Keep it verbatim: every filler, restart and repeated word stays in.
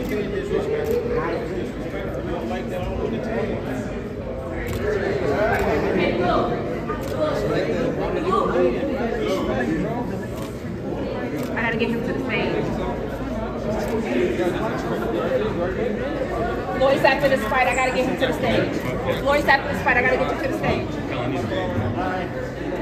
I gotta get him to the stage. Lloyd's after this fight, I gotta get him to the stage. Lloyd's after this fight, I gotta get him to the stage.